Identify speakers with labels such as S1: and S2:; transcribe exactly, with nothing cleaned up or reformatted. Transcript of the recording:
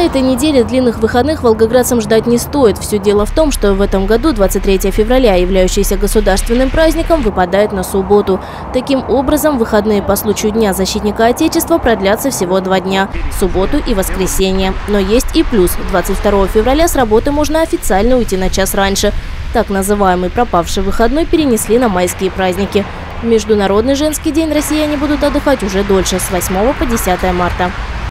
S1: На этой неделе длинных выходных волгоградцам ждать не стоит. Все дело в том, что в этом году двадцать третьего февраля, являющийся государственным праздником, выпадает на субботу. Таким образом, выходные по случаю Дня защитника Отечества продлятся всего два дня – субботу и воскресенье. Но есть и плюс – двадцать второго февраля с работы можно официально уйти на час раньше. Так называемый пропавший выходной перенесли на майские праздники. В Международный женский день россияне будут отдыхать уже дольше – с восьмого по десятое марта.